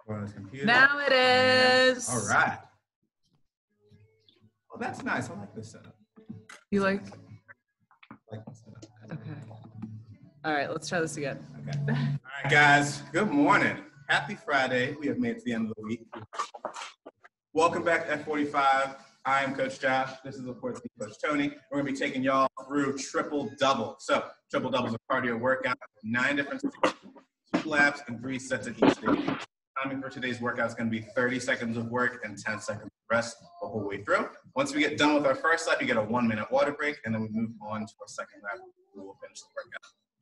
On his computer. Now it is. All right. Well, that's nice. I like this setup. You like? I like this setup. Okay. All right, let's try this again. Okay. All right, guys. Good morning. Happy Friday. We have made it to the end of the week. Welcome back to F45. I am Coach Josh. This is, of course, Coach Tony. We're going to be taking y'all through triple double. So, triple double is a cardio workout, 9 different stages, 2 laps, and 3 sets at each stage. Timing for today's workout is going to be 30 seconds of work and 10 seconds of rest the whole way through. Once we get done with our first lap, you get a 1-minute water break, and then we move on to our second lap. We will finish the workout.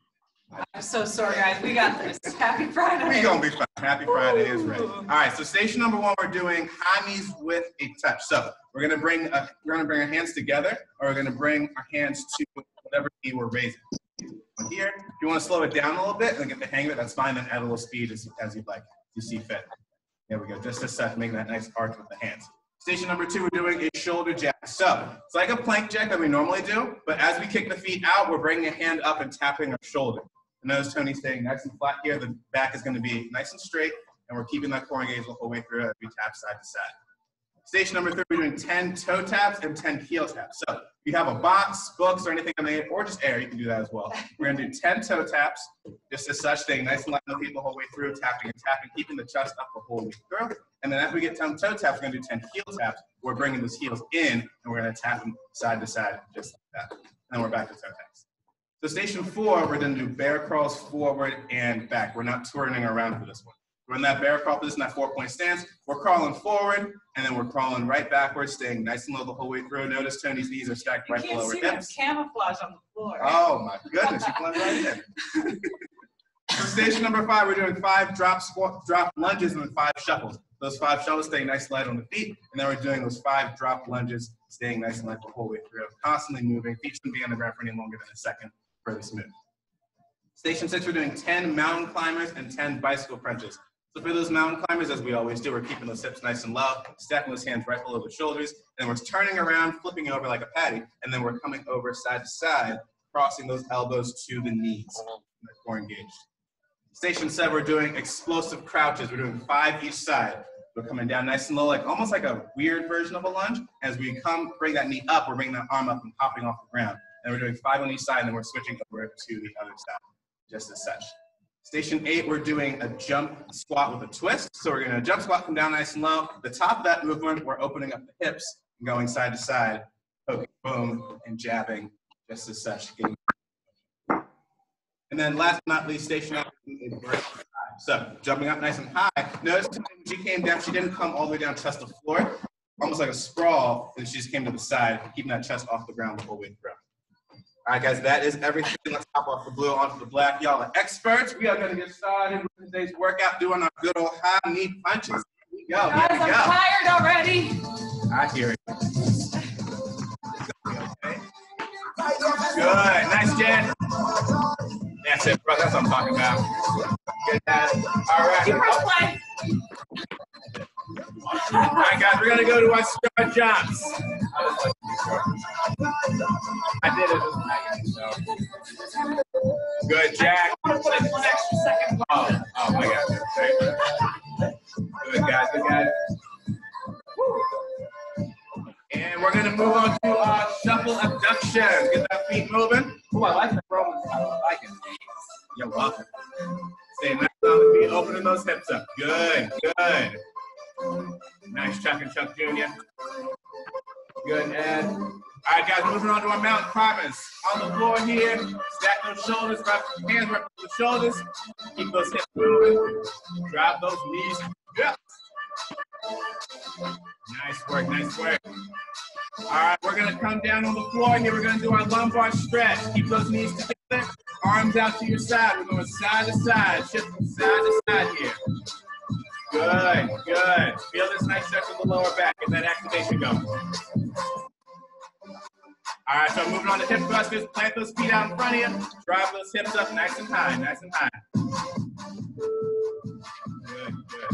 I'm so sorry, guys. We got this. Happy Friday. We're going to be fine. Happy Friday is ready. All right, so station number 1, we're doing high knees with a touch. So we're going to bring our hands together, or we're going to bring our hands to whatever knee we're raising. Here, if you want to slow it down a little bit and get the hang of it, that's fine. Then add a little speed as you'd like, you see fit. There we go. Just a sec, making that nice arch with the hands. Station number 2, we're doing a shoulder jack. So it's like a plank jack that we normally do, but as we kick the feet out, we're bringing a hand up and tapping our shoulder. Notice Tony staying nice and flat here. The back is going to be nice and straight, and we're keeping that core engaged the whole way through as we tap side to side. Station number 3, we're doing 10 toe taps and 10 heel taps. So if you have a box, books, or anything on the or just air, you can do that as well. We're going to do 10 toe taps, just as such, staying nice and light on the feet the whole way through, tapping and tapping, keeping the chest up the whole way through. And then after we get 10 toe taps, we're going to do 10 heel taps. We're bringing those heels in, and we're going to tap them side to side, just like that. And we're back to toe taps. So station 4, we're going to do bear crawls forward and back. We're not turning around for this one. We're in that bear crawl position, that 4-point stance. We're crawling forward, and then we're crawling right backwards, staying nice and low the whole way through. Notice Tony's knees are stacked right below her hips. You can't see that camouflage on the floor. Oh, my goodness. You blend right in. So station number 5, we're doing 5 drop lunges and then 5 shuffles. Those 5 shuffles staying nice and light on the feet, and then we're doing those 5 drop lunges, staying nice and light the whole way through. Constantly moving. Feet shouldn't be on the ground for any longer than a second. Really smooth. Station 6, we're doing 10 mountain climbers and 10 bicycle crunches. So for those mountain climbers, as we always do, we're keeping those hips nice and low, stacking those hands right below the shoulders, and we're turning around, flipping over like a patty, and then we're coming over side to side, crossing those elbows to the knees, and the core engaged. Station 7, we're doing explosive crouches. We're doing 5 each side. We're coming down nice and low, like almost like a weird version of a lunge. As we bring that knee up, we're bringing that arm up and popping off the ground. And we're doing 5 on each side, and then we're switching over to the other side, just as such. Station 8, we're doing a jump squat with a twist. So we're gonna jump squat, come down nice and low. The top of that movement, we're opening up the hips and going side to side, poking, boom, and jabbing, just as such. And then last but not least, station 9, so jumping up nice and high. Notice when she came down, she didn't come all the way down chest to floor, almost like a sprawl, and she just came to the side, keeping that chest off the ground the whole way through. All right, guys, that is everything. Let's hop off the blue onto the black. Y'all are experts. We are going to get started with today's workout, doing our good old high knee punches. Here we go. Guys, I'm tired already. I hear it. Okay. Good. Nice, Jen. That's it, bro. That's what I'm talking about. Good. All right. All right, guys, we're going to go to our star jumps. I did it. Good, Jack. One extra second. Oh my God. Good, guys. Good, guys. And we're going to move on to our shuffle abduction. Get that feet moving. Oh, I like the Roman. I like it. You're welcome. Stay nice on the feet, opening those hips up. Good, good. Nice Chuck and Chuck Jr. Good, Ed. All right, guys, moving on to our mountain climbers. On the floor here, stack those shoulders, hands right to the shoulders. Keep those hips moving. Drop those knees. Yeah. Nice work, nice work. All right, we're going to come down on the floor here. We're going to do our lumbar stretch. Keep those knees together. Arms out to your side. We're going side to side, shifting side to side here. Good, good. Feel this nice stretch in the lower back. Get that activation going. All right, so moving on to hip thrusters. Plant those feet out in front of you. Drive those hips up nice and high, nice and high. Good, good.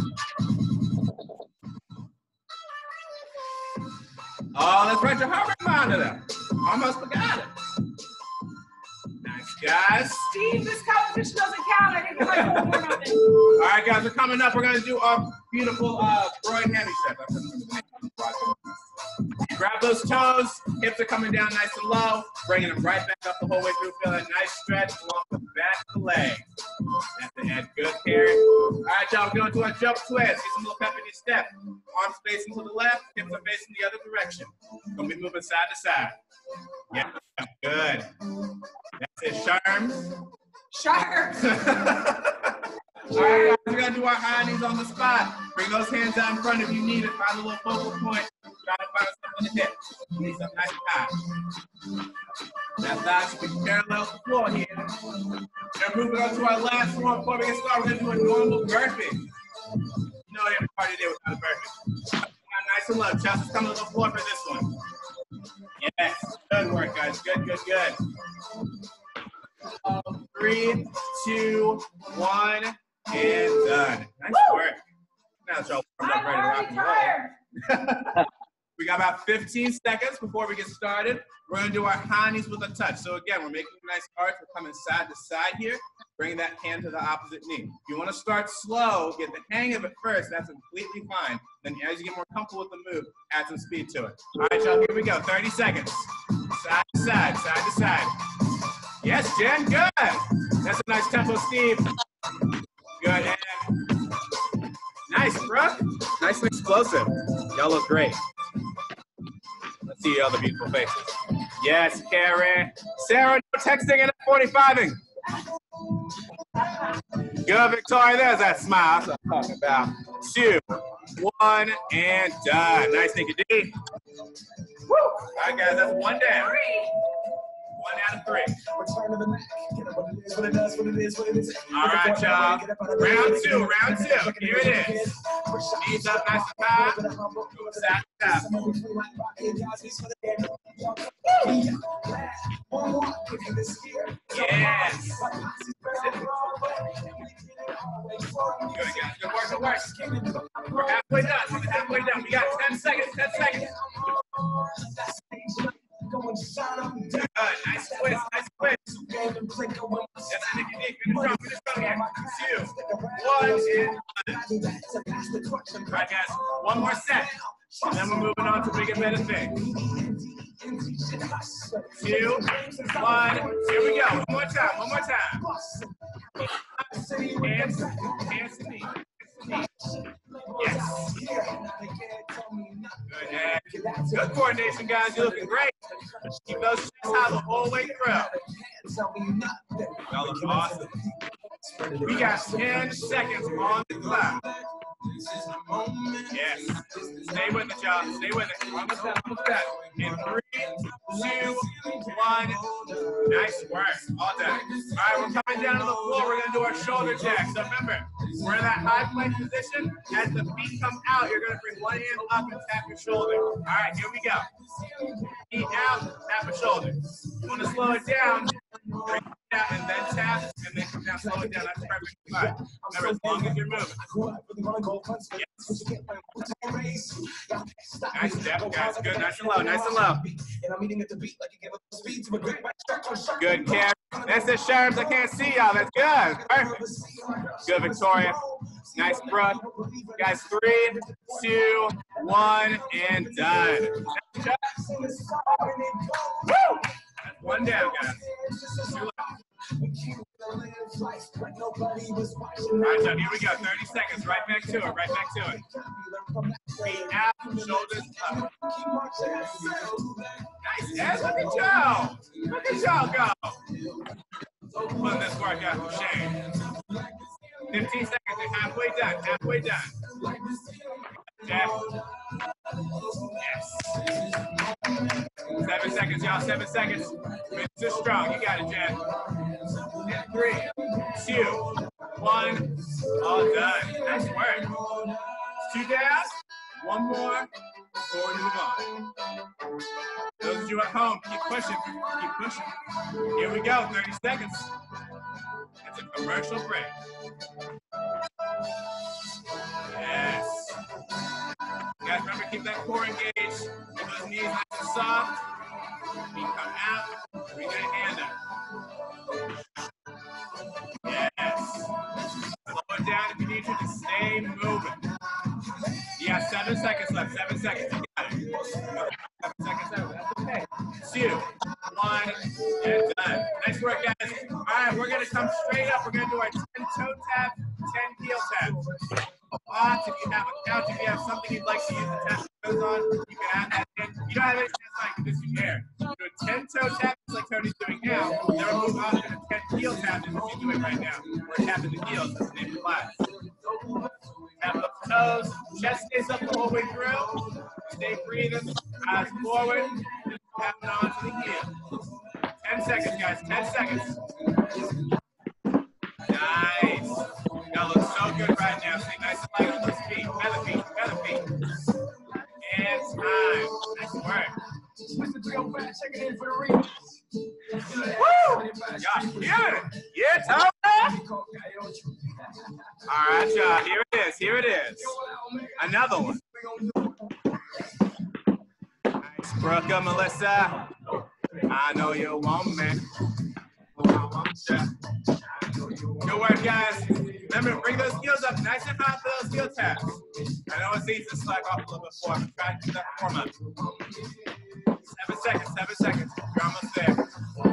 Oh, let's write your heart rate monitor. Almost forgot it. Nice, guys. Steve, this competition doesn't count. I didn't like one more nothing. All right, guys, we're coming up. We're going to do our beautiful groin hammy step. Grab those toes. Hips are coming down nice and low. Bringing them right back up the whole way through. Feel that nice stretch along the back of the leg. That's the head. Good, Karen. All right, y'all. We're going to our jump twist. Get some little pep in your step. Arms facing to the left. Hips are facing the other direction. Going to be moving side to side. Yeah, good. That's it, Sharms. Sharp. All right, guys, we're gonna do our high knees on the spot. Bring those hands out in front if you need it. Find a little focal point. Try to find something in the hip. Knees up nice and high. That thigh should be parallel to the floor here. And moving on to our last one before we get started, we're gonna do a normal burpee. You know every party there without a burpee. Nice and low. Chest is coming to the floor for this one. Yes, good work, guys. Good, good, good. 3, 2, 1, and done. Nice work. Now it's all warmed up, ready to rock and roll. We got about 15 seconds before we get started. We're going to do our high knees with a touch. So again, we're making a nice arch. We're coming side to side here. Bring that hand to the opposite knee. If you want to start slow, get the hang of it first, that's completely fine. Then as you get more comfortable with the move, add some speed to it. All right, y'all, here we go. 30 seconds. Side to side, side to side. Yes, Jen, good. That's a nice tempo, Steve. Good, and nice, Brooke. Nice and explosive. Y'all look great. Let's see your other beautiful faces. Yes, Karen. Sarah, no texting and 45ing. Good, Victoria. There's that smile. That's what I'm talking about. 2, 1, and done. Nice, Nikki D. Woo. All right, guys, that's 1 down. 1 out of 3. All right, y'all. Round 2, round 2. Here it is. Knees up nice and high. Go side to side. Yes. Good, guys. Good work, good work. We're halfway done. We're halfway done. We got 10 seconds. 10 seconds. Good. Nice twist. Nice twist. That's a Nikki D. Finish strong here. 2, 1, and 1. All right, guys. One more set. And then we're moving on to bigger, better things. 2, 1. Here we go. One more time. One more time. Hands to knee. Yes. Good head. Good coordination, guys. You're looking great. Keep those chest high the whole way through. Y'all look awesome. We got 10 seconds on the clock. Yes. Stay with it, y'all. Stay with it. Almost done. Almost done. In 3, 2, 1. Nice work. All done. All right, we're coming down to the floor. We're going to do our shoulder jack. So remember, we're in that high plank position. As the feet come out, you're going to bring one hand up and tap your shoulder. All right, here we go. Feet out, tap your shoulder. You want to slow it down, bring it out and then tap, and then come down, slow it down. That's perfect. Fine. Remember, as long as you're moving. Yes. Nice step, guys. Good. Nice and low. Nice and low. Good, Karen. That's the Sharms. I can't see y'all. That's good. Perfect. Good, Victoria. Nice, Brooke. Guys, 3, 2, 1, and done. Woo! That's 1 down, guys. 2 left. All right, John, here we go. 30 seconds. Right back to it. Right back to it. Feet out, shoulders up. Nice. Yes, look at y'all. Look at y'all go. Putting this workout for shame. 15 seconds. You're halfway done. Halfway done. Jeff. Yes. 7 seconds, y'all. 7 seconds. Finish this strong. You got it, Jeff. And 3, 2, 1. All done. Nice work. 2 down. 1 more before we move on. Those of you at home, keep pushing. Keep pushing. Here we go. 30 seconds. It's a commercial break. Yes. Guys, remember, keep that core engaged. Keep those knees nice and soft. Feet come out. Bring that hand up. moving. You got 7 seconds left. 7 seconds. You got it. 7 seconds left. That's okay. 2, 1, and done. Nice work, guys. All right, we're going to come straight up. We're going to do our 10 toe tap, 10 heel taps. Box, if you have a couch, if you have something you'd like to use the tap toes on, you can add that in. You don't have any tap, you can just do air. Do a 10 toe tap, just like Tony's doing now. Then we'll move on to the 10 heel tap, as he's doing right now. We're tapping the heels, that's the name of the class. Tap up the toes, chest stays up the whole way through. Stay breathing, eyes forward, tapping onto the heel. 10 seconds, guys, 10 seconds. Nice. That looks so good right now. Stay nice and light on those feet. Feather feet, feather feet. And time. Nice work. Woo! Y'all hear it? Yeah, Tony? All right, y'all. Here it is. Here it is. Another one. Nice. Brooke, Melissa. I know you want me. I want you. Good work, guys. Remember, bring those heels up nice and high for those heel taps. I know it's easy to slack off a little bit more, but try to do that warm up. 7 seconds, 7 seconds. You're almost there.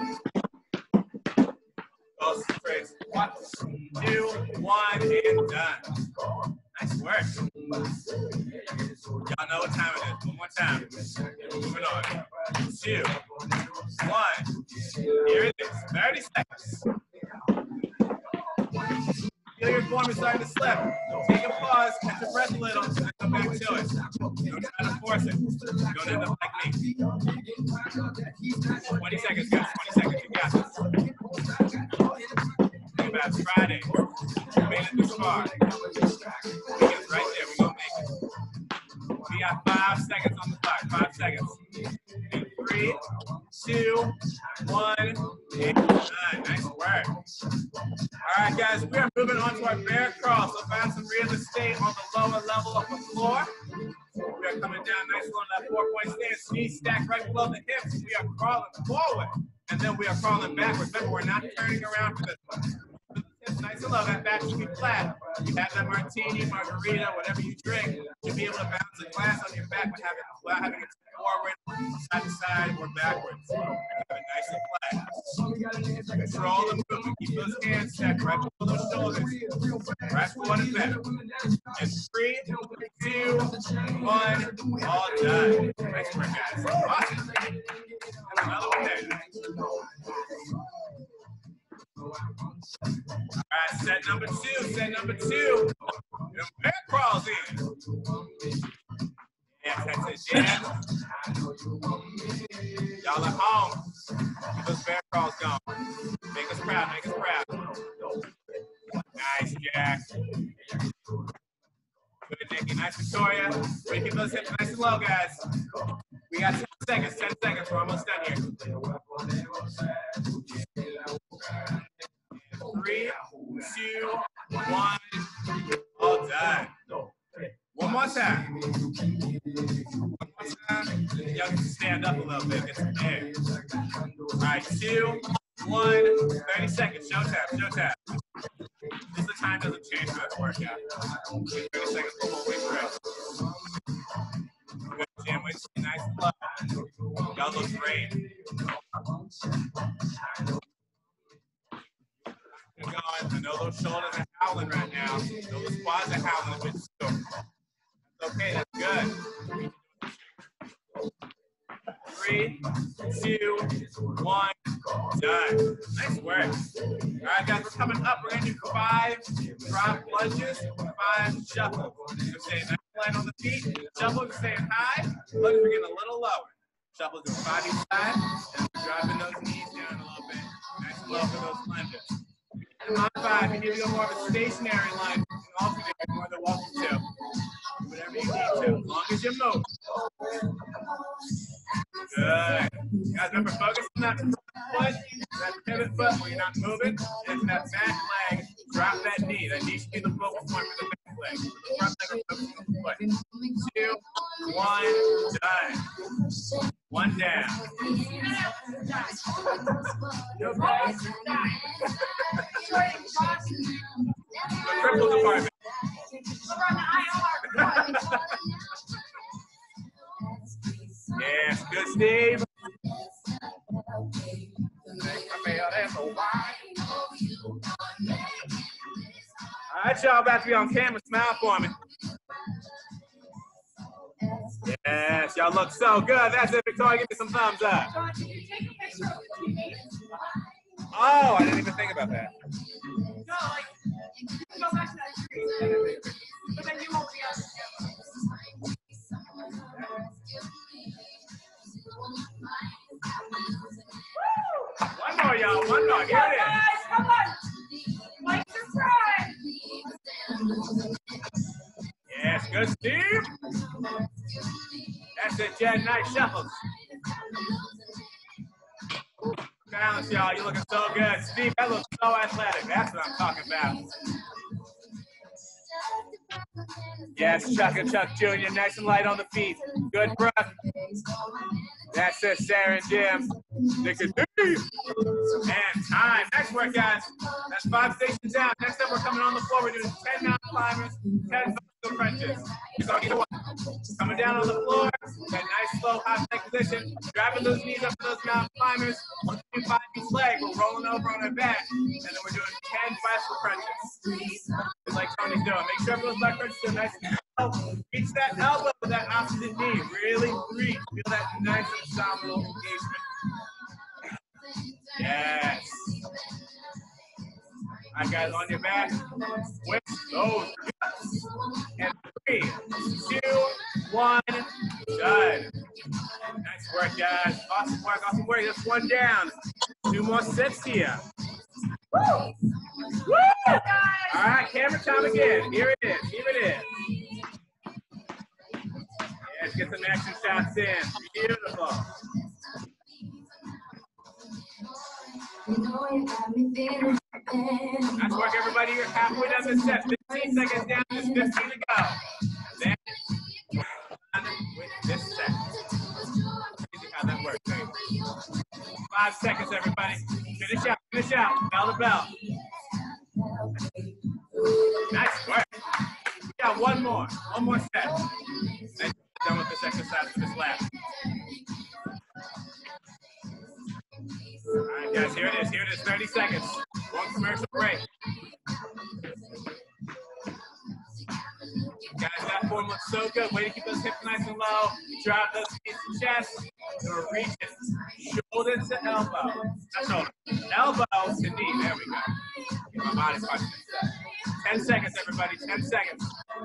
Those straights. 1, 2, 1, and done. Nice work. Y'all know what time it is. One more time. Moving on. 2, 1. Here it is. 30 seconds. Feel your form is starting to slip. Take a pause, catch your breath a little, and then come back to it. Don't try to force it. Don't end up like me. 20 seconds, guys. 20 seconds. You got this. Think about it. Friday. You made it this far. Weekend's right there. We're going to make it. We got 5 seconds on the clock. 5 seconds. In 3, 2, 1, and done. Nice work. All right, guys, we are moving on to our bear crawl. So find some real estate on the lower level of the floor. We are coming down nice on that 4-point stance. Knees stacked right below the hips. We are crawling forward, and then we are crawling backwards. Remember, we're not turning around for this one. Hips nice and low. That back should be flat. You have that martini, margarita, whatever you drink. You'll be able to balance the glass on your back without having it forward, side to side, or backwards. Have it nice and flat. Control the movement. Keep those hands stacked right below those shoulders. Right forward and back. And 3, 2, 1, all done. Nice work, guys. Awesome. Another one there. All right, set number 2. Set number 2. The bear crawls in. Yes, that's it. Yeah. Y'all at home. Keep those bear crawls going. Make us proud. Make us proud. Nice, Jack. Good, Nikki. Nice, Victoria. We keep those hips nice and low, guys. We got 10 seconds. 10 seconds. We're almost done here. 3, 2, 1. All done. One more time. One more time. Y'all can stand up a little bit. Get some air. All right, 2, 1. 30 seconds. Showtime. Showtime. This the time doesn't change for this workout. 30 seconds for whole weight stretch. Good, Jim. Wait, nice and low. Y'all look great. Going. I know those shoulders are howling right now. I know those quads are howling a bit too. That's okay, that's good. 3, 2, 1, done. Nice work. All right, guys, we're coming up. We're going to do 5 drop lunges, 5 shuffles. You're staying nice and light on the feet. Shuffles are staying high. Lunges are getting a little lower. Shuffles are 5 each side, and we're dropping those knees down a little bit. Nice and low for those lunges. On 5, you need to go more of a stationary line. You can alternate more than welcome to. Whatever you need to, as long as you move. Good. Guys, remember, focus on that foot, that pivot foot when you're not moving. It's that back leg. Drop that knee. That knee should be the focal point for the back leg. The front leg or focus on the foot. 2, 1, done. 1 down. The triple department. Yes, good, Steve. All right, y'all about to be on camera. Smile for me. Yes, y'all look so good. That's it, Victoria. Give me some thumbs up. John, can you take a picture of the teammates? Oh, I didn't even think about that. No, like, you can go back to that tree. But then you won't be able to. One more, y'all. One more. Here it is. Guys, come on. Like subscribe. Yes, good, Steve. That's it, Jen. Nice shuffles. Balance, y'all. You're looking so good. Steve, that looks so athletic. That's what I'm talking about. Yes, Chuck and Chuck Jr. Nice and light on the feet. Good breath. That's it, Sarah and Jim. Nick and Dave. And time. Next work, guys. That's 5 stations down. Next up, we're coming on the floor. We're doing 10 mountain climbers, 10 bicycle crunches. So either one. Coming down on the floor. That nice, slow, high leg position. Grabbing those knees up for those mountain climbers. Once we find each leg, we're rolling over on our back. And then we're doing 10 bicycle crunches. Just like Tony's doing. Make sure those leg crunches are nice and slow. Reach that elbow with that opposite knee. Really reach. Feel that nice abdominal engagement. Yes. All right, guys, on your back. With those guts. And 3, 2, 1, done. Nice work, guys. Awesome work, awesome work. Just one down. 2 more sets here. Woo! Woo! All right, camera time again. Here it is. Here it is. Yes, get some action shots in. Beautiful. Nice work, everybody. You're halfway down the set. 15 seconds down, just 15 to go. Then, with this set. Crazy how that works, baby. 5 seconds, everybody. Finish out, finish out. Bell to bell. Nice work. We got one more set. Then we're done with this exercise for this lap. All right, guys, here it is. Here it is. 30 seconds. One commercial break. Guys, that form looks so good. Way to keep those hips nice and low. Drop those knees to chest. Or reach it. Shoulder to elbow. Not shoulder. Elbow to knee. There we go. Get my body punching. 10 seconds, everybody. 10 seconds.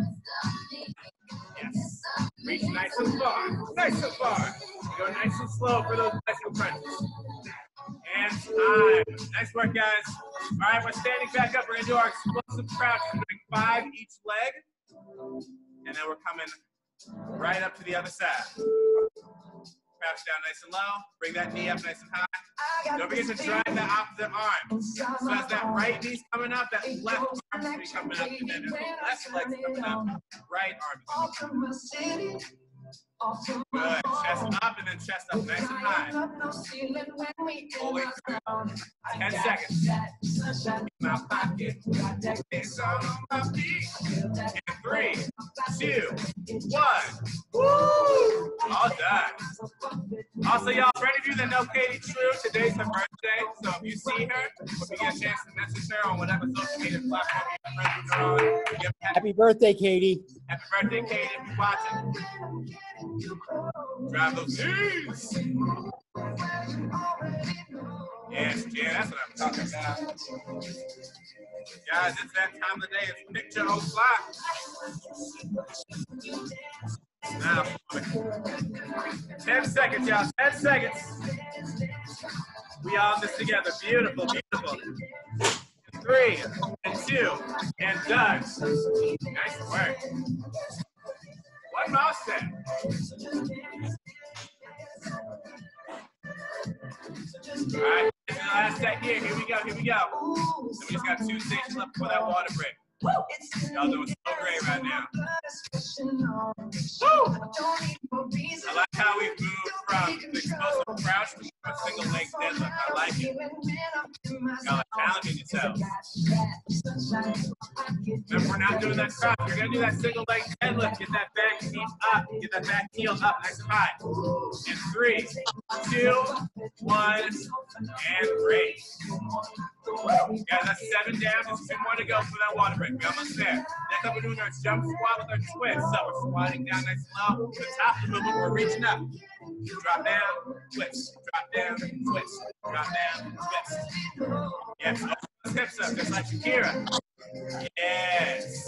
Yes. Reach nice and far. Nice and far. Go nice and slow for those bicycle crunches. And time. Nice work, guys. All right, we're standing back up. We're going to do our explosive crouch. We're doing 5 each leg. And then we're coming right up to the other side. Crouch down nice and low. Bring that knee up nice and high. Don't forget to drive that opposite arm. So as that right knee's coming up, that left arm should be coming up. And then as the left leg's coming up, right arm is coming up. Good. Chest up and then chest up nice and high. All the way through. 10 seconds. In my pocket. It's all on my feet. And 3, 2, 1. Woo! All done. Also, y'all, for any of you that know Katie True, today's her birthday. So if you see her, if you get a chance to message her on whatever social media platform you're friends with her on, give her Happy birthday, Katie. happy birthday, Katie, if you're watching. Drive those knees. Yes, yeah, that's what I'm talking about. Guys, it's that time of the day. It's picture o'clock. Now, 10 seconds, y'all. 10 seconds. We all in this together. Beautiful, beautiful. 3 and 2 and done. Nice work. One more set. All right, this is the last set here. Here we go, here we go. So we just got 2 stations left before that water break. Y'all doing so great right now. Woo! I like how we moved from the explosive crouch to a single leg deadlift. I like like it. Y'all are challenging yourselves. Remember, we're not doing that crop. You're going to do that single leg deadlift. Get that back knee up. Get that back heel up nice and high. And 3, 2, 1, and great. Yeah, that's 7 down. Just 2 more to go for that water break. We're almost there. Next up, we're doing our jump squat with our twist. So we're squatting down nice and low. To the top of the movement, we're reaching up. Drop down, twist. Drop down, twist. Drop down, twist. Yes, open those hips up, just like Shakira. Yes.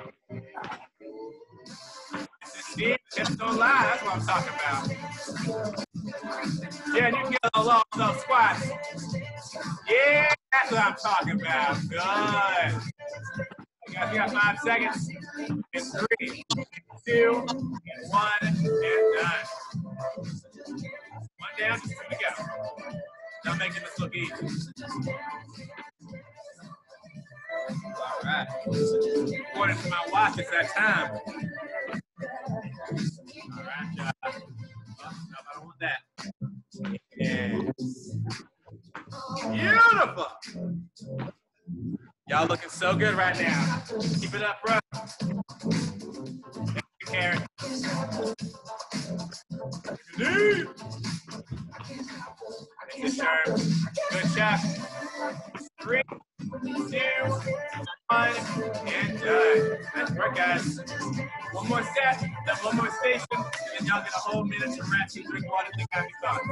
See, hips don't lie. That's what I'm talking about. Yeah, you can get along with those squats. Yeah, that's what I'm talking about. Good. You got 5 seconds. And 3, 2, 1, and done. 1 down, just 2 to go. Not making this look easy. All right. According to my watch, it's that time. All right, y'all. Oh, no, I don't want that. Yes. Beautiful. Y'all looking so good right now. Keep it up, bro. Thank you, Karen. Good sharp. Good job. 3, 2, 1, and done. Nice work, guys. 1 more set, then 1 more station, and then y'all get a whole minute to rest and drink water and happy thoughts.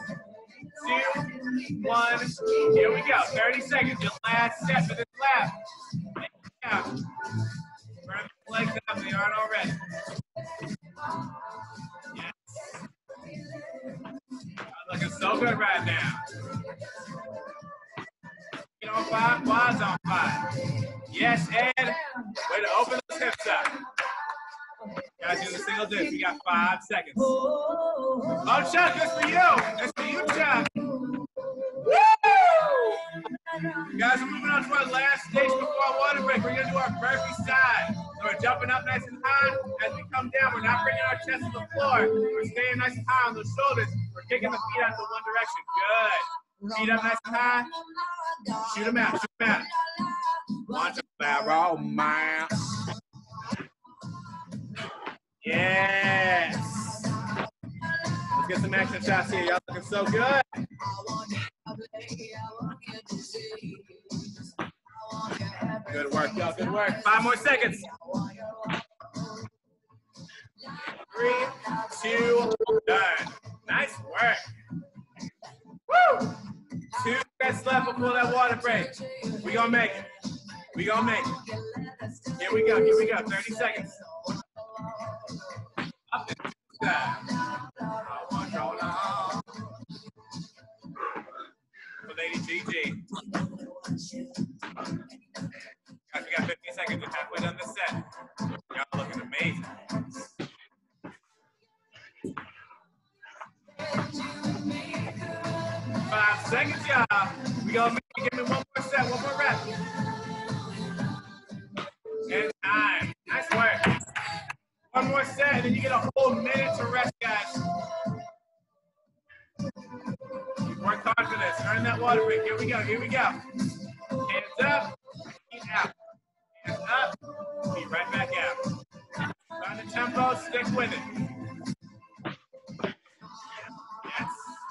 2, 1, here we go. 30 seconds, your last set for this lap. Yeah. Burn the legs up, they aren't already. Yes. Looking so good right now. Feet on 5, quads on 5. Yes, and way to open those hips up. Guys, do the single dips. We got 5 seconds. Oh, Chuck, that's for you. That's for you, Chuck. Woo! Guys, we're moving on to our last stage before our water break. We're going to do our burpee side. So we're jumping up nice and high. As we come down, we're not bringing our chest to the floor. We're staying nice and high on the shoulders. We're kicking the feet out to one direction. Good. Feet up nice and high. Shoot them out. Shoot them out. Launch a barrel, man. Yes. Let's get some action shots here. Y'all looking so good. Good work, y'all. Good work. 5 more seconds. 3, 2, done. Nice work. Woo! 2 sets left before that water break. We gonna make it. We gonna make it. Here we go. Here we go. 30 seconds. Up and down. For Lady Gigi. Guys, we got 50 seconds. We're halfway done this set. Y'all looking amazing. Five seconds, y'all. We gonna make it. Give me 1 more set, 1 more rep. And time. Nice work. 1 more set, and then you get a whole minute to rest, guys. Work hard for this. Earn that water break. Here we go. Here we go. Hands up. Feet out. Hands up. Feet right back out. Find the tempo. Stick with it. Yes.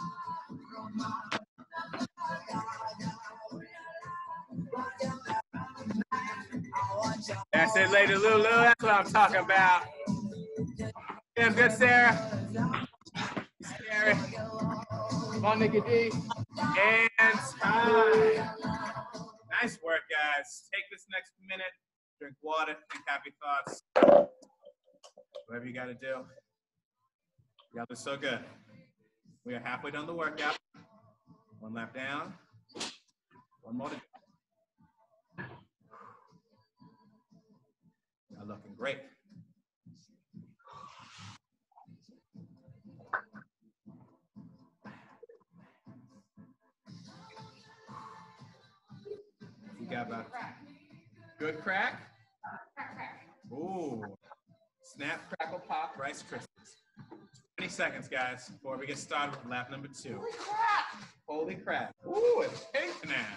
That's it, Lady Lulu. That's what I'm talking about. Damn good, Sarah. Scary. Come on, Nikki D. And time. Nice work, guys. Take this next minute, drink water, think happy thoughts. Whatever you got to do. Y'all are so good. We are halfway done the workout. 1 lap down. 1 more to go. Y'all looking great. We got about good crack. Ooh, snap, crackle, pop, Rice Krispies. 20 seconds, guys, before we get started with lap number 2. Holy crap. Ooh, it's pink now.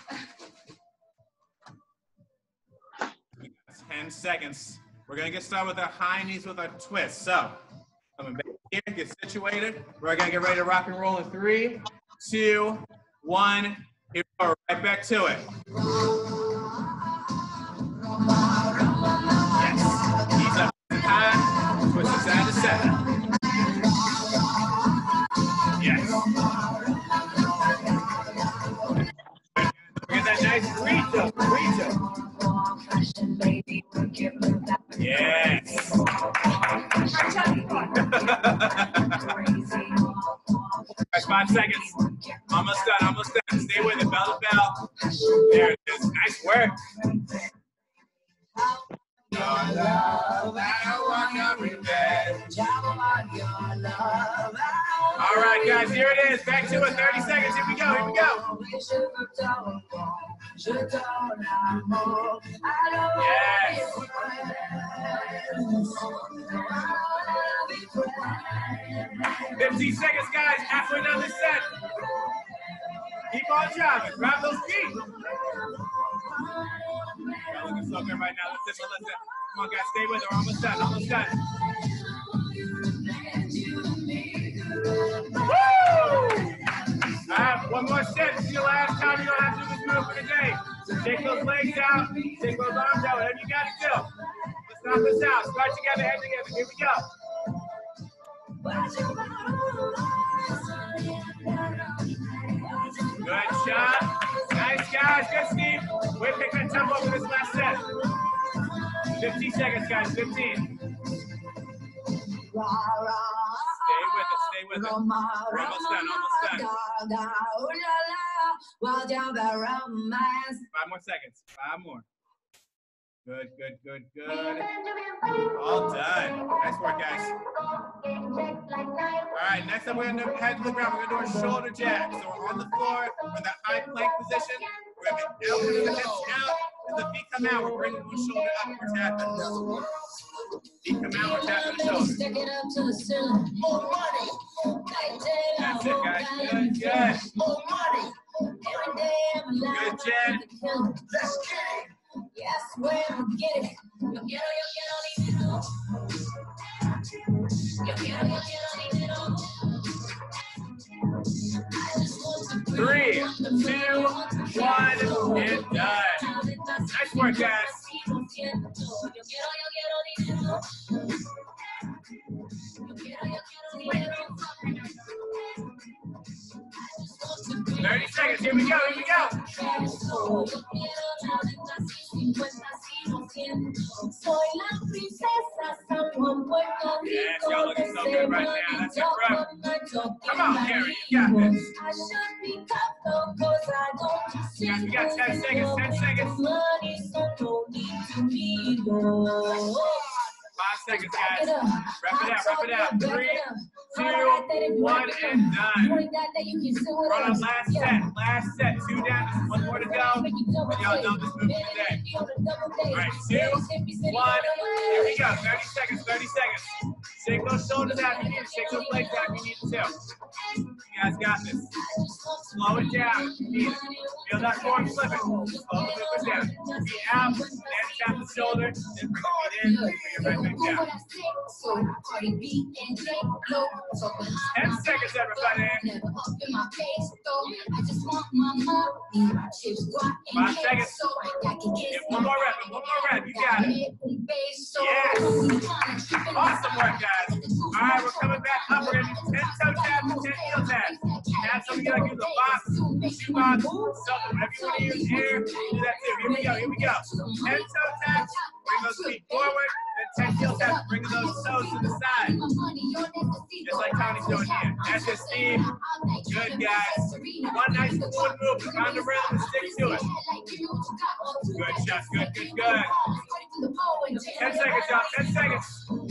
We got 10 seconds. We're going to get started with our high knees with our twist. So, coming back here, get situated. We're going to get ready to rock and roll in 3, 2, 1. Here we go, right back to it. Yes. Knees up high, twist it side to side. Yes. Get that nice reach up, reach up. Yes. 5 seconds. Almost done, almost done. Stay with it, bell to bell. There it is. Nice work. All right, guys, here it is. Back to it. 30 seconds. Here we go. Here we go. Yes. 15 seconds, guys. Halfway down this set. Keep on driving. Grab those feet. Y'all looking so good right now. Listen, listen. Come on, guys. Stay with it. We're almost done. Almost done. Woo! All right, one more set. This is your last time you're going to have to do this move for the day. Take those legs out. Take those arms out. Whatever you got to do. Let's knock this out. Start together, head together. Here we go. Good shot. Nice, guys. Good, Steve. We're picking a tempo for this last set. 15 seconds, guys. 15. Stay with it. Stay with it. We're almost done. Almost done. 5 more seconds. 5 more. Good, good, good, good. All done. Nice work, guys. All right, next up we're going to head to the ground. We're going to do a shoulder jack. So we're on the floor in that high plank position. We're going to be elbowing the hips out. As the feet come out, we're bringing one shoulder up. We're tapping. Feet come out, we're tapping the shoulder. That's it, guys. Good, good. Good, Jen. Let's get it. Yes, we're gonna get it. Yo quiero dinero. Yo quiero dinero. 3, 2, 1, and done. Nice work, guys. 30 seconds. Here we go. Here we go. Yes, y'all looking so good right now. That's it, bro. Come on, Gary. You got this. Guys, we got 10 seconds. 10 seconds. 5 seconds, guys. Wrap it out. Wrap it out. 3, 2, 1, and done. We're on our last set. Last set. 2 down. Just 1 more to go. And y'all know this move today. All right, 2, 1. Here we go. 30 seconds. 30 seconds. Shake those shoulders out if you need to. Shake those legs out if you need to. You guys got this. Slow it down if you need it. Feel that form slipping. Slow the movement down. Feet out, then tap the shoulder, then bring it in, bring it right back down. 10 seconds, everybody. 5 seconds. Get one more rep, one more rep. You got it. Yes. Awesome work, guys. All right, we're coming back up. We're going to do 10 toe taps and 10 heel taps. Now, some of you like use a box, 2 box, something. Whatever you want to use here, do that too. Here we go. Here we go. 10 toe taps. Bring those feet forward. Then 10 heel taps. Bring those toes to the side. Just like Tony's doing here. That's it, Steve. Good, guys. One nice fluid move. Find the rhythm and stick to it. Good shots. Good, good, good. 10 seconds, y'all. 10 seconds.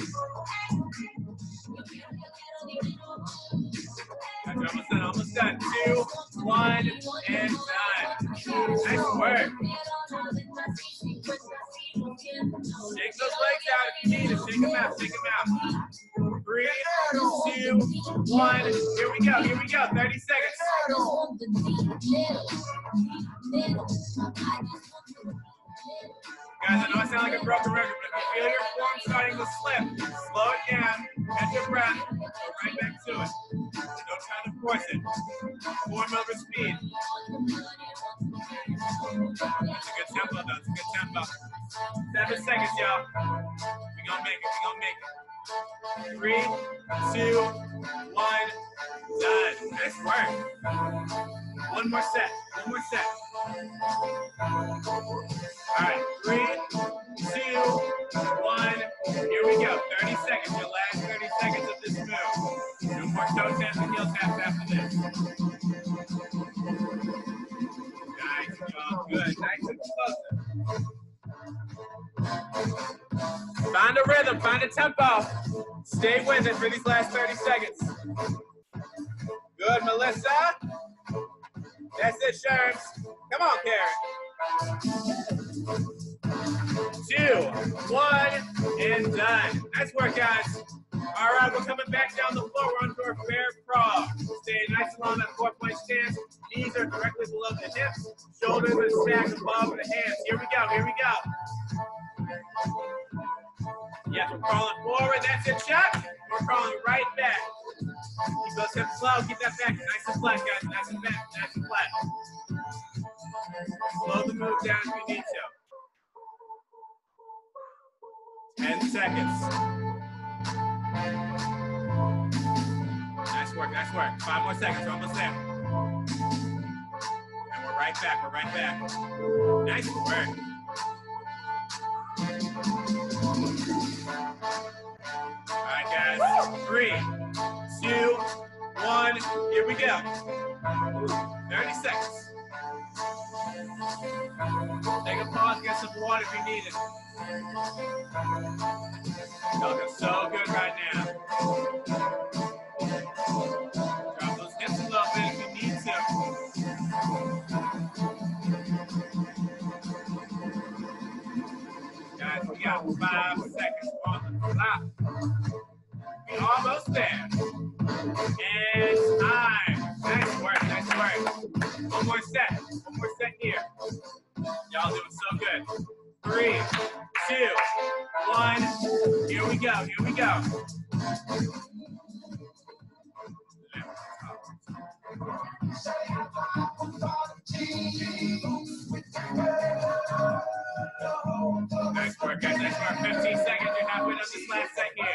Almost done, almost done. 2, 1, and done. Nice work. Shake those legs out if you need it. Shake them out, shake them out. 3, 2, 1. Here we go. Here we go. 30 seconds. Guys, I know I sound like a broken record, but if you feel your form starting to slip, slow it down, catch your breath, go right back to it. Don't try to force it. Form over speed. That's a good tempo, though. It's a good tempo. 7 seconds, y'all. We're gonna make it. We're gonna make it. 3, 2, 1, done. Nice work. One more set. One more set. All right, 3, 2, 1. Here we go. 30 seconds. Your last 30 seconds of this move. No more toe taps and heel taps after this. Nice, y'all. Good. Nice and explosive. Find a rhythm. Find a tempo. Stay with it for these last 30 seconds. Good, Melissa. That's it, Sherms. Come on, Karen. 2, 1, and done. Nice work, guys. All right, we're coming back down the floor. We're onto our bear frog. Stay nice and long that 4-point stance. Knees are directly below the hips. Shoulders are stacked above the hands. Here we go. Here we go. Yes, we're crawling forward. That's it, Chuck. We're crawling right back. Keep those hips slow. Keep that back nice and flat, guys. Nice and back. Nice and flat. Slow the move down if you need to. 10 seconds. Nice work, nice work. 5 more seconds, we're almost there. And we're right back, we're right back. Nice work. All right, guys. 3, 2, 1. Here we go. 30 seconds. Take a pause, get some water if you need it. Looking so good right now. Drop those hips a little bit if you need to. Guys, we got 5 seconds on the clock. We're almost there. And time. Nice work, nice work. One more set. One more set here. Y'all doing so good. 3, 2, 1. Here we go. Here we go. Nice work, guys. Nice work. 15 seconds. You're halfway done this last set here.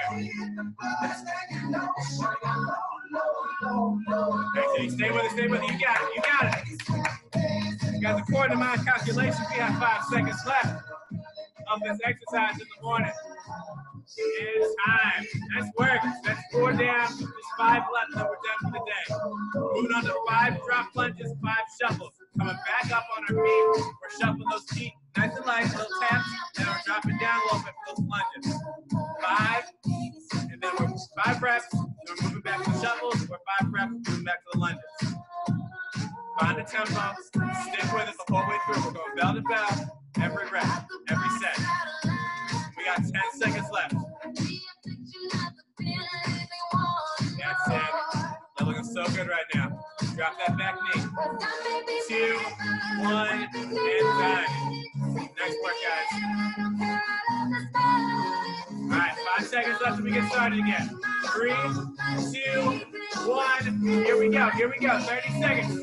Okay, stay with it. Stay with it. You got it. You got it. Guys, according to my calculations, we have 5 seconds left of this exercise in the morning. It's time. Nice work. That's 4 down. There's 5 left, and we're done for the day. Moving on to 5 drop lunges, 5 shuffles. Coming back up on our feet. We're shuffling those feet nice and light, little taps, and we're dropping down a little bit for those lunges. 5, and then we're 5 reps. Then we're moving back to the shuffles. We're 5 reps, moving back to the lunges. Find the tempo, stick with it the whole way through. We're going bell to bell, every rep, every set. We got 10 seconds left. That's it. They're looking so good right now. Drop that back knee. 2, 1, and done. Nice work, guys. All right, 5 seconds left and we get started again. 3, 2, 1. Here we go. Here we go. 30 seconds.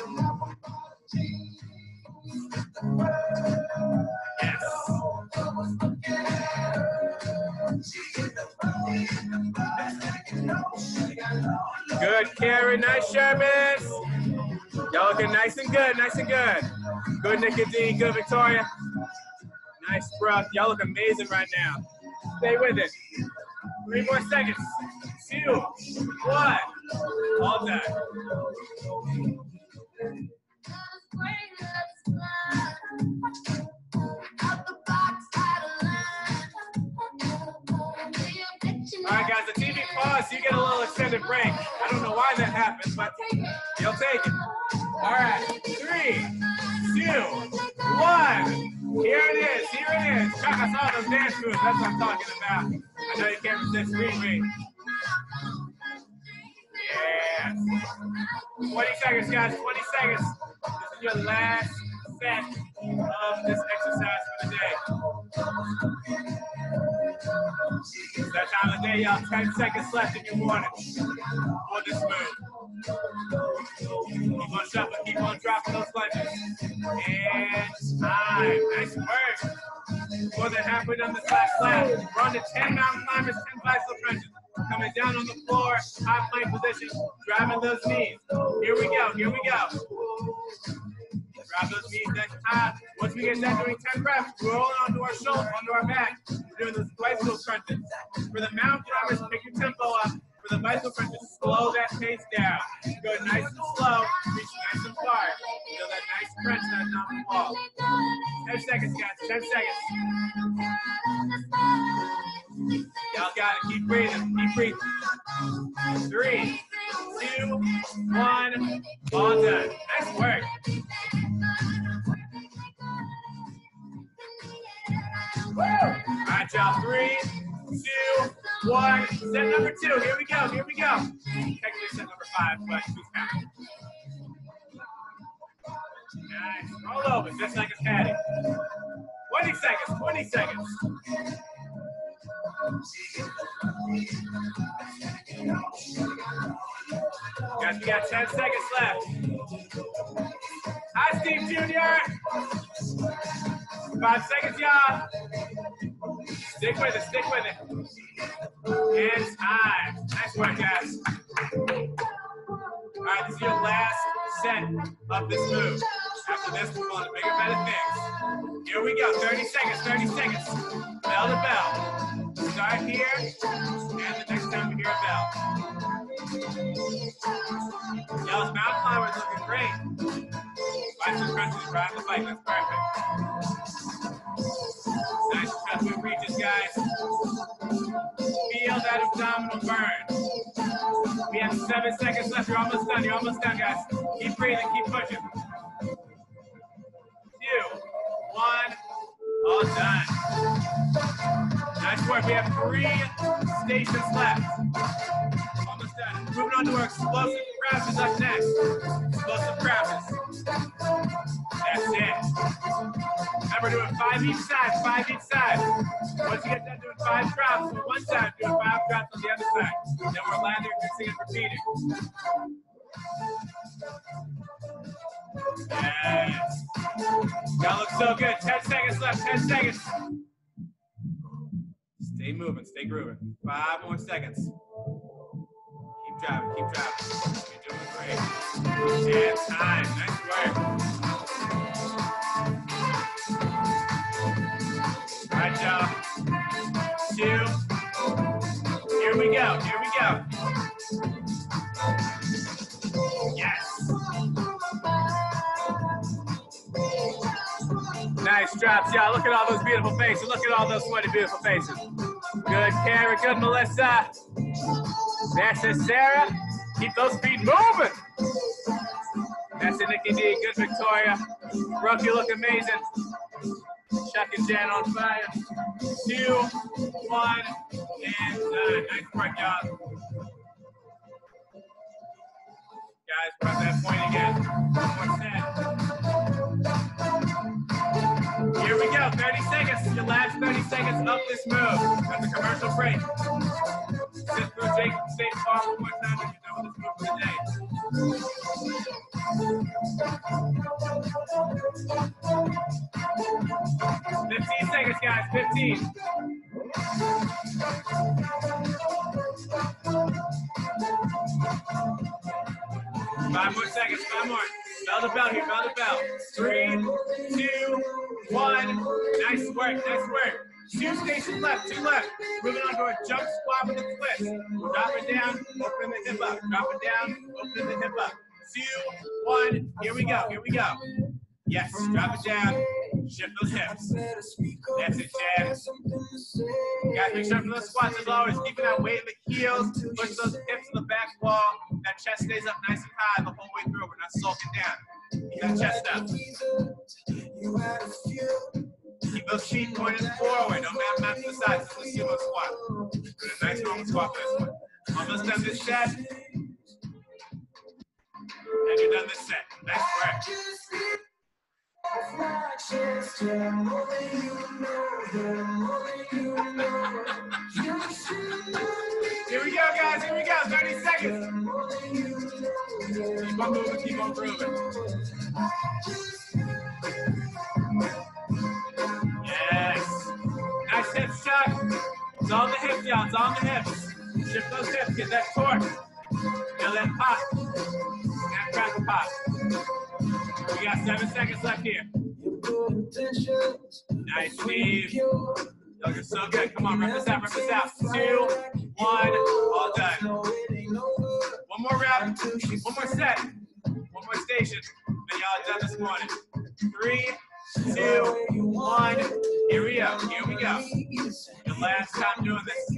Yes. Good, Karen. Nice, Sherman. Y'all looking nice and good. Nice and good. Good, Nikki D. Good, Victoria. Nice, Brooke. Y'all look amazing right now. Stay with it. 3 more seconds. 2, 1. All done. All right, guys, the TV pause, you get a little extended break. I don't know why that happened, but you'll take it. All right, 3, 2, 1. Here it is, here it is. Chuck, I saw those dance moves, that's what I'm talking about. I know you can't resist screen read. chest. 20 seconds, guys, 20 seconds. This is your last set of this exercise for the day. It's that time of day, y'all. 10 seconds left in your morning for this move. Keep on shuffling, keep on dropping those lunges. And time. Nice work. More than halfway done this last lap. We're on to 10 mountain climbers, 10 bicycle crunches. Coming down on the floor, high plank position, driving those knees. Here we go, here we go. Grab those knees nice and high. Once we get done doing 10 reps, we're rolling onto our shoulders, onto our back. We're doing those bicycle crunches. For the mountain climbers, pick your tempo up. For the bicycle crunches, slow that pace down. Go nice and slow, reach nice and far. Feel that nice crunch that's on the wall. 10 seconds, guys, 10 seconds. Y'all got it, keep breathing, keep breathing. 3, 2, 1, all done. Nice work. All right, y'all, 3, 2, 1. Set number 2, here we go, here we go. Technically set number 5, but who's counting? Nice, roll over, just like a caddy. 20 seconds, 20 seconds. Guys, we got 10 seconds left. Hi, Steve Jr. 5 seconds, y'all. Stick with it, stick with it. And time. Nice work, guys. All right, this is your last set of this move. After this, we're going to bigger, better things. Here we go, 30 seconds, 30 seconds. Bell to bell. Start here, and the next time we hear a bell. Y'all's mountain climber is looking great. Bicycle crunches, riding the bike, that's perfect. Nice chest move reaches, guys. Feel that abdominal burn. We have 7 seconds left, you're almost done, guys. Keep breathing, keep pushing. 2, 1, all done. Nice work. We have 3 stations left. Almost done. Moving on to our explosive crouches up next. Explosive crouches. That's it. Remember, doing 5 each side, 5 each side. Once you get done doing 5 drops on one side, doing 5 drops on the other side. Then we're landing, mixing, and repeating. Yes. That looks so good. 10 seconds left, 10 seconds. Stay moving, stay grooving. 5 more seconds. Keep driving, keep driving. You're doing great. And time, nice work. All right, y'all. 2. Here we go, here we go. Yes. Nice drops, y'all. Look at all those beautiful faces. Look at all those sweaty, beautiful faces. Good, Kara. Good, Melissa. That's it, Sarah. Keep those feet moving. That's it, Nikki D. Good, Victoria. Brooke, you look amazing. Chuck and Jen on fire. 2, 1, and nice work, y'all. Guys, we're at that point again. 1 more set. Here we go, 30 seconds. Your last 30 seconds of this move. That's a commercial break. Sit through Jake State Farm one more time when you're done with this move for the day. 15 seconds, guys, 15. Five more seconds, 5 more. Bell to bell here, bell to bell. 3, 2, 1. Nice work, nice work. 2 stations left, 2 left. Moving on to a jump squat with a twist. Drop it down, open the hip up. Drop it down, open the hip up. 2, 1, here we go, here we go. Yes, drop it down, shift those hips. That's it, Chad. Guys, make sure for those squats, as always, keeping that weight in the heels, push those hips to the back wall. That chest stays up nice and high the whole way through. We're not sulking down. Keep that chest up. Keep those feet pointed forward. Don't map to the sides. This is a sumo squat. Do a nice normal squat for this one. Almost done this set. And you're done this set. Nice work. Here we go, guys. Here we go. 30 seconds. Keep on moving. Keep on grooving. Yes. Nice hips, Chuck. It's on the hips, y'all. It's on the hips. Shift those hips. Get that torque. Feel that pop. Snap, crackle, pop. We got 7 seconds left here. Nice, Steve. Yo, you're so good. Come on, rip this out, rip this out. 2, 1, all done. One more round, one more set, one more station, and y'all are done this morning. 3, 2, 1, here we go, here we go. The last time doing this.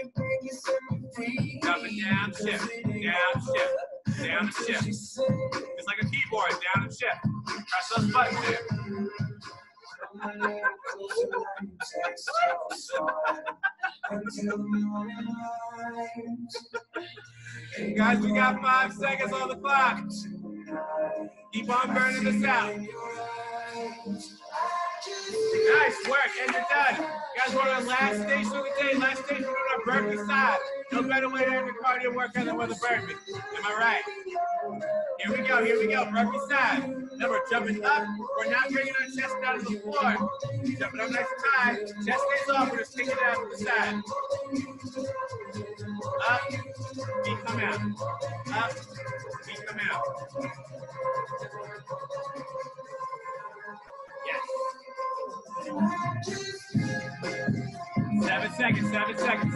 Up and down, shift, down, shift, down, shift. It's like a keyboard, down and shift. Press those buttons there. Guys, we got 5 seconds on the clock. Keep on burning this out. Nice work, and you're done. Guys, we're on our last station of the day. Last station, we're on our burpee side. No better way to end your cardio workout than with a burpee. Am I right? Here we go, burpee side. Remember, jumping up, we're not bringing our chest down to the floor. Jumping up nice and high, chest stays off, we're just kicking it out to the side. Up, feet come out. Up, feet come out. Yes. 7 seconds, 7 seconds.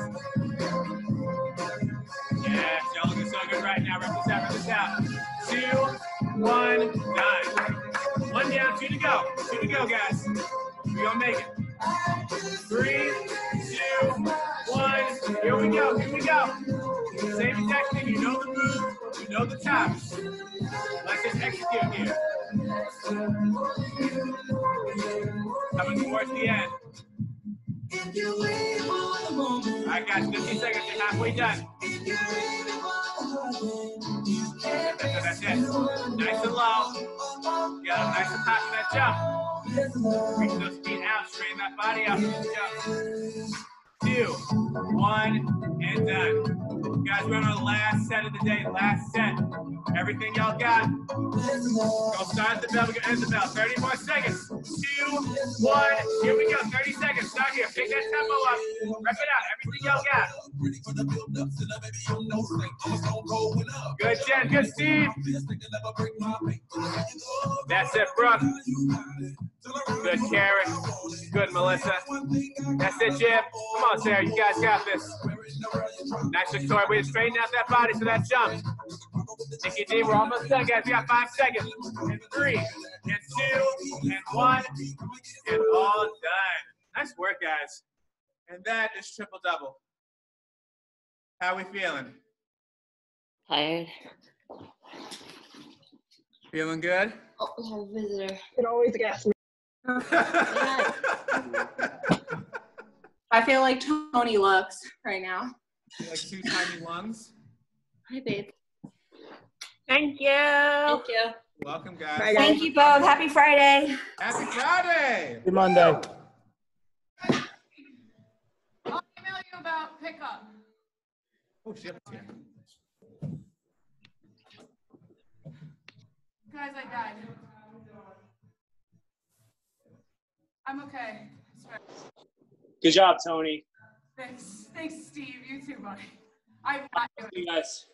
Yes, y'all looking so good right now. Rep this out, 2, 1, done. 1 down, 2 to go. 2 to go, guys. We gonna make it. 3, 2, 1. Here we go, here we go. Same exact thing. You know the move, you know the chops. Let's just execute here. Coming towards the end. All right, guys, 15 seconds. You're halfway done. That's it. Nice and low. Get up nice and high for that jump. Reach those feet out, straighten that body out. 2, 1, and done. Guys, we're on our last set of the day. Last set. Everything y'all got. Go start the bell. We're gonna end the bell. 30 more seconds. 2, 1. Here we go. 30 seconds. Start here. Pick that tempo up. Rep it out. Everything y'all got. Good, Jen. Good, Steve. That's it, Brooke. Good, Karen. Good, Melissa. That's it, Jim. Come on, Sarah. You guys got this. Nice, Victoria. We straighten out that body for that jump. Nikki D, we're almost done, guys. We got 5 seconds. And 3, and 2, and 1, and all done. Nice work, guys. And that is triple double. How we feeling? Tired. Feeling good? Oh, we have a visitor. It always gets me. I feel like Tony looks right now. Like 2 tiny lungs. Hi, babe. Thank you. Thank you. Welcome, guys. Bye, guys. Thank you both. Happy Friday. Happy Friday. Happy Monday. I'll email you about pickup. Oh, shit. Yeah. Guys, I died. I'm okay. Good job, Tony. Thanks, Steve. You too, buddy. I'm not doing See you guys.